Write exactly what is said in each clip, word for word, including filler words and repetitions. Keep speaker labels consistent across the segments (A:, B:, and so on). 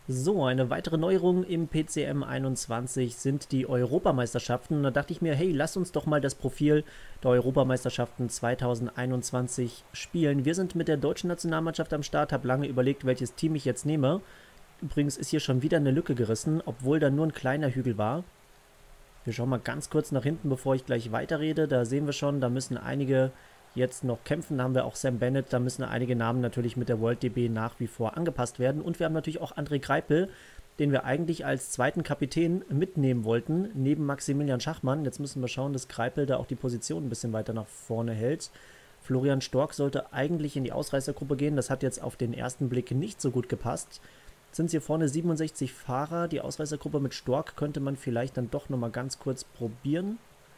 A: So, eine weitere Neuerung im P C M einundzwanzig sind die Europameisterschaften. Und da dachte ich mir, hey, lass uns doch mal das Profil der Europameisterschaften zweitausendeinundzwanzig spielen. Wir sind mit der deutschen Nationalmannschaft am Start, habe lange überlegt, welches Team ich jetzt nehme. Übrigens ist hier schon wieder eine Lücke gerissen, obwohl da nur ein kleiner Hügel war. Wir schauen mal ganz kurz nach hinten, bevor ich gleich weiterrede. Da sehen wir schon, da müssen einige jetzt noch kämpfen. Da haben wir auch Sam Bennett. Da müssen einige Namen natürlich mit der World D B nach wie vor angepasst werden. Und wir haben natürlich auch André Greipel, den wir eigentlich als zweiten Kapitän mitnehmen wollten, neben Maximilian Schachmann. Jetzt müssen wir schauen, dass Greipel da auch die Position ein bisschen weiter nach vorne hält. Florian Stork sollte eigentlich in die Ausreißergruppe gehen. Das hat jetzt auf den ersten Blick nicht so gut gepasst. Jetzt sind es hier vorne siebenundsechzig Fahrer. Die Ausreißergruppe mit Stork könnte man vielleicht dann doch nochmal ganz kurz probieren.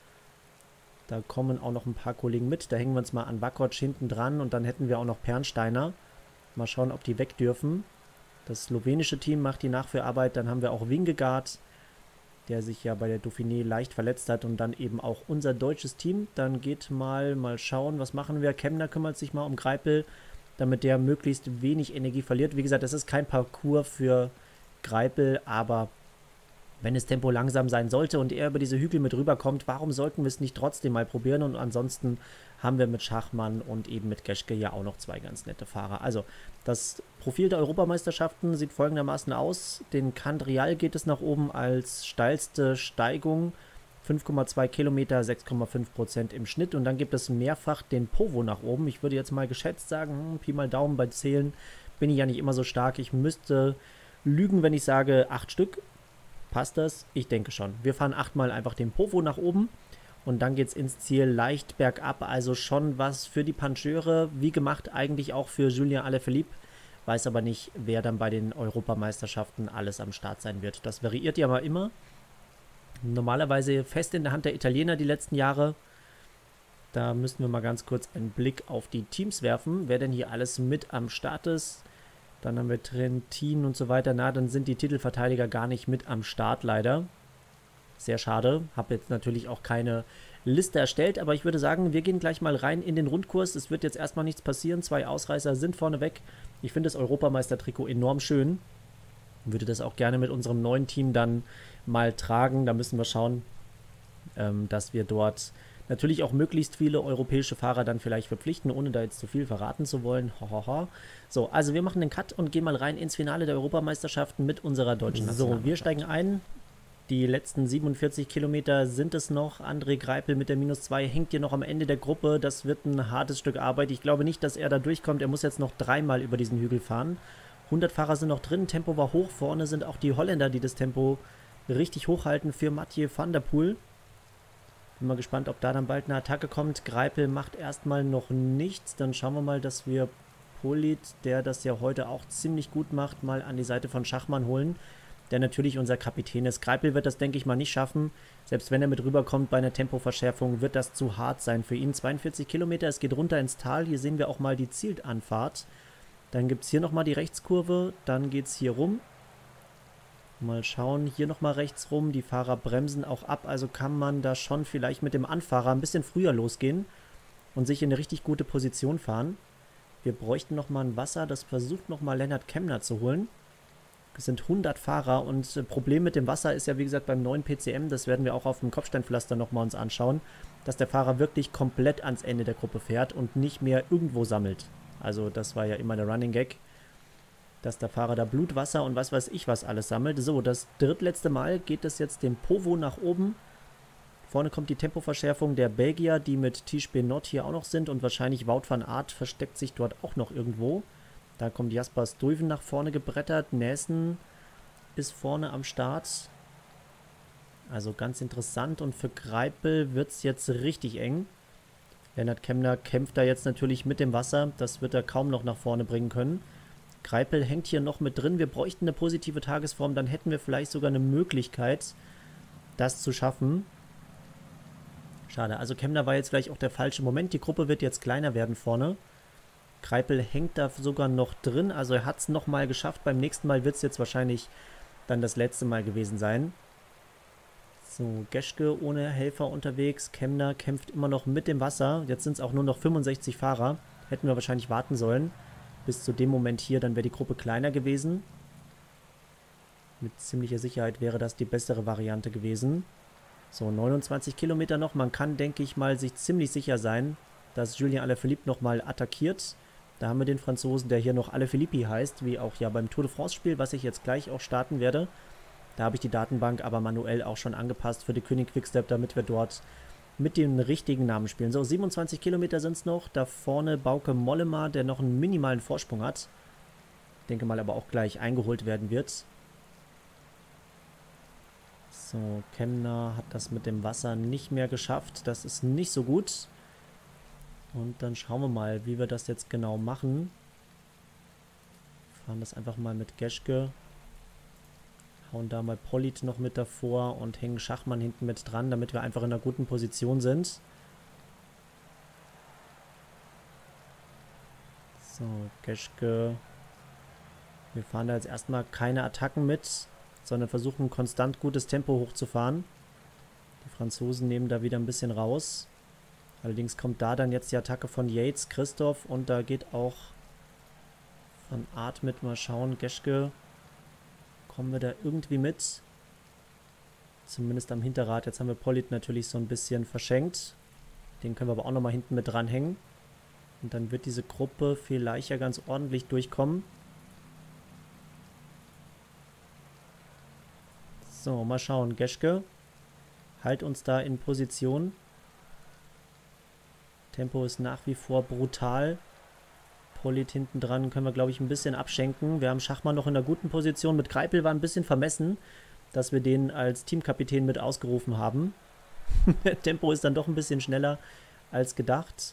A: Da kommen auch noch ein paar Kollegen mit. Da hängen wir uns mal an Vakoc hinten dran und dann hätten wir auch noch Pernsteiner. Mal schauen, ob die weg dürfen. Das slowenische Team macht die Nachführarbeit. Dann haben wir auch Wingegaard, der sich ja bei der Dauphiné leicht verletzt hat. Und dann eben auch unser deutsches Team. Dann geht mal, mal schauen, was machen wir. Kemner kümmert sich mal um Greipel, damit der möglichst wenig Energie verliert. Wie gesagt, das ist kein Parcours für Greipel, aber wenn das Tempo langsam sein sollte und er über diese Hügel mit rüberkommt, warum sollten wir es nicht trotzdem mal probieren? Und ansonsten haben wir mit Schachmann und eben mit Geschke ja auch noch zwei ganz nette Fahrer. Also das Profil der Europameisterschaften sieht folgendermaßen aus. Den Candrial geht es nach oben als steilste Steigung. fünf Komma zwei Kilometer, sechs Komma fünf Prozent im Schnitt. Und dann gibt es mehrfach den Povo nach oben. Ich würde jetzt mal geschätzt sagen, hm, Pi mal Daumen bei Zählen bin ich ja nicht immer so stark. Ich müsste lügen, wenn ich sage acht Stück. Passt das? Ich denke schon. Wir fahren achtmal einfach den Povo nach oben und dann geht es ins Ziel leicht bergab. Also schon was für die Pancheure, wie gemacht eigentlich auch für Julien Alaphilippe. Weiß aber nicht, wer dann bei den Europameisterschaften alles am Start sein wird. Das variiert ja mal immer. Normalerweise fest in der Hand der Italiener die letzten Jahre. Da müssen wir mal ganz kurz einen Blick auf die Teams werfen, wer denn hier alles mit am Start ist. Dann haben wir Trentin und so weiter. Na, dann sind die Titelverteidiger gar nicht mit am Start, leider. Sehr schade. Habe jetzt natürlich auch keine Liste erstellt, aber ich würde sagen, wir gehen gleich mal rein in den Rundkurs. Es wird jetzt erstmal nichts passieren. Zwei Ausreißer sind vorne weg. Ich finde das Europameister-Trikot enorm schön. Würde das auch gerne mit unserem neuen Team dann mal tragen. Da müssen wir schauen, ähm, dass wir dort natürlich auch möglichst viele europäische Fahrer dann vielleicht verpflichten, ohne da jetzt zu viel verraten zu wollen. Hohoho. So, also wir machen den Cut und gehen mal rein ins Finale der Europameisterschaften mit unserer deutschen Nationalmannschaft. So, wir steigen ein. Die letzten siebenundvierzig Kilometer sind es noch. André Greipel mit der minus zwei hängt hier noch am Ende der Gruppe. Das wird ein hartes Stück Arbeit. Ich glaube nicht, dass er da durchkommt. Er muss jetzt noch dreimal über diesen Hügel fahren. hundert Fahrer sind noch drin. Tempo war hoch. Vorne sind auch die Holländer, die das Tempo richtig hochhalten für Mathieu van der Poel. Bin mal gespannt, ob da dann bald eine Attacke kommt. Greipel macht erstmal noch nichts. Dann schauen wir mal, dass wir Polit, der das ja heute auch ziemlich gut macht, mal an die Seite von Schachmann holen, der natürlich unser Kapitän ist. Greipel wird das, denke ich mal, nicht schaffen. Selbst wenn er mit rüberkommt bei einer Tempoverschärfung, wird das zu hart sein für ihn. zweiundvierzig Kilometer, es geht runter ins Tal. Hier sehen wir auch mal die Zielanfahrt. Dann gibt es hier nochmal die Rechtskurve. Dann geht es hier rum. Mal schauen, hier nochmal rechts rum, die Fahrer bremsen auch ab, also kann man da schon vielleicht mit dem Anfahrer ein bisschen früher losgehen und sich in eine richtig gute Position fahren. Wir bräuchten nochmal ein Wasser, das versucht nochmal Lennart Kemner zu holen. Es sind hundert Fahrer und das Problem mit dem Wasser ist ja wie gesagt beim neuen P C M, das werden wir auch auf dem Kopfsteinpflaster nochmal uns anschauen, dass der Fahrer wirklich komplett ans Ende der Gruppe fährt und nicht mehr irgendwo sammelt. Also das war ja immer der Running Gag, dass der Fahrer da Blut, Wasser und was weiß ich was alles sammelt. So, das drittletzte Mal geht es jetzt den Povo nach oben. Vorne kommt die Tempoverschärfung der Belgier, die mit Tish Benot hier auch noch sind und wahrscheinlich Wout van Aert versteckt sich dort auch noch irgendwo. Da kommt Jasper Stuyven nach vorne gebrettert. Nelson ist vorne am Start. Also ganz interessant und für Greipel wird es jetzt richtig eng. Lennart Kemner kämpft da jetzt natürlich mit dem Wasser. Das wird er kaum noch nach vorne bringen können. Greipel hängt hier noch mit drin. Wir bräuchten eine positive Tagesform. Dann hätten wir vielleicht sogar eine Möglichkeit, das zu schaffen. Schade. Also Kemner war jetzt vielleicht auch der falsche Moment. Die Gruppe wird jetzt kleiner werden vorne. Greipel hängt da sogar noch drin. Also er hat es nochmal geschafft. Beim nächsten Mal wird es jetzt wahrscheinlich dann das letzte Mal gewesen sein. So, Geschke ohne Helfer unterwegs. Kemner kämpft immer noch mit dem Wasser. Jetzt sind es auch nur noch fünfundsechzig Fahrer. Hätten wir wahrscheinlich warten sollen. Bis zu dem Moment hier, dann wäre die Gruppe kleiner gewesen. Mit ziemlicher Sicherheit wäre das die bessere Variante gewesen. So, neunundzwanzig Kilometer noch. Man kann, denke ich mal, sich ziemlich sicher sein, dass Julien Alaphilippe nochmal attackiert. Da haben wir den Franzosen, der hier noch Alaphilippe heißt, wie auch ja beim Tour de France-Spiel, was ich jetzt gleich auch starten werde. Da habe ich die Datenbank aber manuell auch schon angepasst für die König Quickstep, damit wir dort mit den richtigen Namen spielen. So, siebenundzwanzig Kilometer sind es noch. Da vorne Bauke Mollema, der noch einen minimalen Vorsprung hat. Denke mal aber auch gleich eingeholt werden wird. So, Kemner hat das mit dem Wasser nicht mehr geschafft. Das ist nicht so gut. Und dann schauen wir mal, wie wir das jetzt genau machen. Fahren das einfach mal mit Geschke. Hauen da mal Polit noch mit davor und hängen Schachmann hinten mit dran, damit wir einfach in einer guten Position sind. So, Geschke. Wir fahren da jetzt erstmal keine Attacken mit, sondern versuchen konstant gutes Tempo hochzufahren. Die Franzosen nehmen da wieder ein bisschen raus. Allerdings kommt da dann jetzt die Attacke von Yates, Christoph und da geht auch Van Aert mit. Mal schauen, Geschke, kommen wir da irgendwie mit? Zumindest am Hinterrad. Jetzt haben wir Polit natürlich so ein bisschen verschenkt. Den können wir aber auch nochmal hinten mit dranhängen. Und dann wird diese Gruppe vielleicht ja ganz ordentlich durchkommen. So, mal schauen. Geschke, halt uns da in Position. Tempo ist nach wie vor brutal. Polit hinten dran können wir, glaube ich, ein bisschen abschenken. Wir haben Schachmann noch in einer guten Position. Mit Greipel war ein bisschen vermessen, dass wir den als Teamkapitän mit ausgerufen haben. Tempo ist dann doch ein bisschen schneller als gedacht.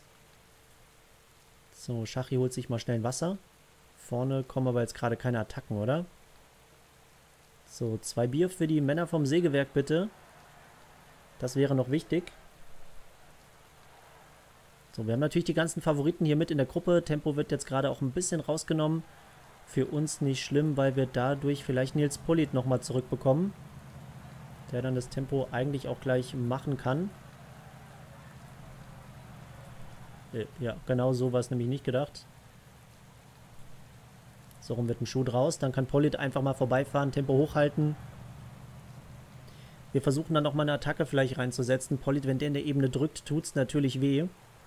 A: So, Schachi holt sich mal schnell ein Wasser. Vorne kommen aber jetzt gerade keine Attacken, oder? So, zwei Bier für die Männer vom Sägewerk, bitte. Das wäre noch wichtig. So, wir haben natürlich die ganzen Favoriten hier mit in der Gruppe. Tempo wird jetzt gerade auch ein bisschen rausgenommen. Für uns nicht schlimm, weil wir dadurch vielleicht Nils Polit nochmal zurückbekommen. Der dann das Tempo eigentlich auch gleich machen kann. Ja, genau so war es nämlich nicht gedacht. So rum wird ein Schuh draus. Dann kann Polit einfach mal vorbeifahren, Tempo hochhalten. Wir versuchen dann nochmal eine Attacke vielleicht reinzusetzen. Polit, wenn der in der Ebene drückt, tut es natürlich weh.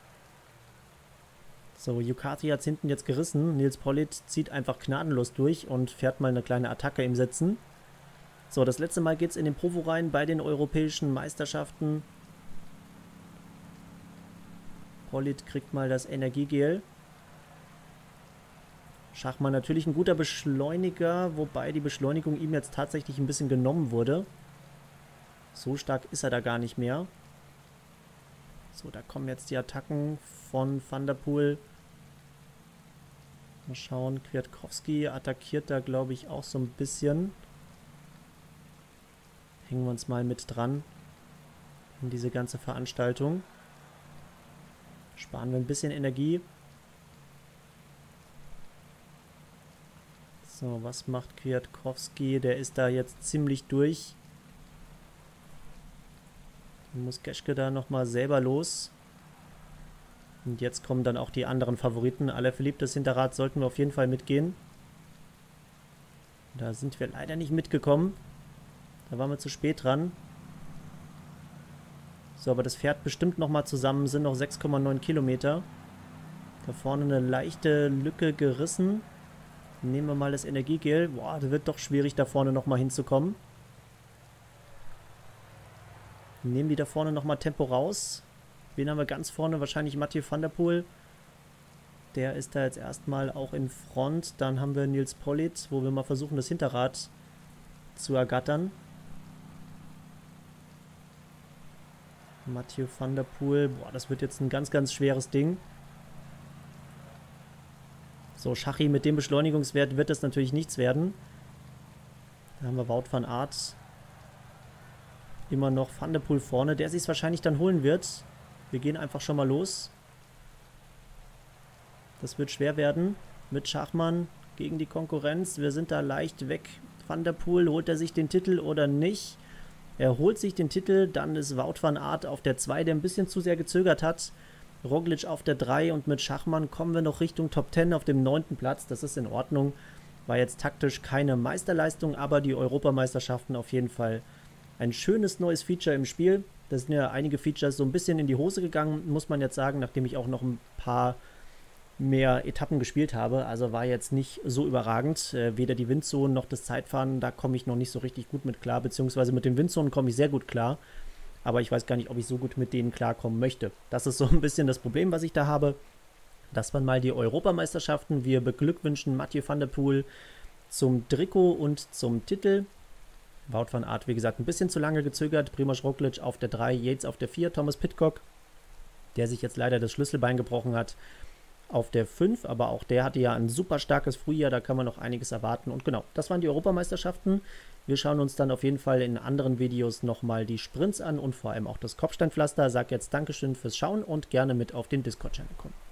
A: So, Yukati hat es hinten jetzt gerissen. Nils Polit zieht einfach gnadenlos durch und fährt mal eine kleine Attacke im Setzen. So, das letzte Mal geht es in den Provo rein bei den europäischen Meisterschaften. Polit kriegt mal das Energiegel. Schachmann natürlich ein guter Beschleuniger, wobei die Beschleunigung ihm jetzt tatsächlich ein bisschen genommen wurde. So stark ist er da gar nicht mehr. So, da kommen jetzt die Attacken von Van der Poel. Mal schauen, Kwiatkowski attackiert da, glaube ich, auch so ein bisschen. Hängen wir uns mal mit dran in diese ganze Veranstaltung. Sparen wir ein bisschen Energie. So, was macht Kwiatkowski? Der ist da jetzt ziemlich durch. Muss Geschke da nochmal selber los. Und jetzt kommen dann auch die anderen Favoriten. Alaphilippe, das Hinterrad sollten wir auf jeden Fall mitgehen. Da sind wir leider nicht mitgekommen. Da waren wir zu spät dran. So, aber das fährt bestimmt nochmal zusammen. Sind noch sechs Komma neun Kilometer. Da vorne eine leichte Lücke gerissen. Nehmen wir mal das Energiegel. Boah, das wird doch schwierig, da vorne nochmal hinzukommen. Nehmen die da vorne nochmal Tempo raus. Wen haben wir ganz vorne? Wahrscheinlich Mathieu van der Poel. Der ist da jetzt erstmal auch in Front. Dann haben wir Nils Polit, wo wir mal versuchen, das Hinterrad zu ergattern. Mathieu van der Poel. Boah, das wird jetzt ein ganz, ganz schweres Ding. So, Schachi, mit dem Beschleunigungswert wird das natürlich nichts werden. Da haben wir Wout van Aert. Immer noch Van der Poel vorne, der sich es wahrscheinlich dann holen wird. Wir gehen einfach schon mal los. Das wird schwer werden mit Schachmann gegen die Konkurrenz. Wir sind da leicht weg. Van der Poel, holt er sich den Titel oder nicht? Er holt sich den Titel, dann ist Wout van Aert auf der zwei, der ein bisschen zu sehr gezögert hat. Roglic auf der drei und mit Schachmann kommen wir noch Richtung Top zehn auf dem neunten Platz. Das ist in Ordnung. War jetzt taktisch keine Meisterleistung, aber die Europameisterschaften auf jeden Fall ein schönes neues Feature im Spiel. Da sind ja einige Features so ein bisschen in die Hose gegangen, muss man jetzt sagen, nachdem ich auch noch ein paar mehr Etappen gespielt habe. Also war jetzt nicht so überragend. Äh, weder die Windzonen noch das Zeitfahren, da komme ich noch nicht so richtig gut mit klar, beziehungsweise mit den Windzonen komme ich sehr gut klar. Aber ich weiß gar nicht, ob ich so gut mit denen klarkommen möchte. Das ist so ein bisschen das Problem, was ich da habe. Das waren mal die Europameisterschaften. Wir beglückwünschen Mathieu van der Poel zum Trikot und zum Titel. Wout van Aert, wie gesagt, ein bisschen zu lange gezögert. Primož Roglič auf der drei, Yates auf der vier, Thomas Pidcock, der sich jetzt leider das Schlüsselbein gebrochen hat, auf der fünf. Aber auch der hatte ja ein super starkes Frühjahr, da kann man noch einiges erwarten. Und genau, das waren die Europameisterschaften. Wir schauen uns dann auf jeden Fall in anderen Videos nochmal die Sprints an und vor allem auch das Kopfsteinpflaster. Sag jetzt Dankeschön fürs Schauen und gerne mit auf den Discord-Channel kommen.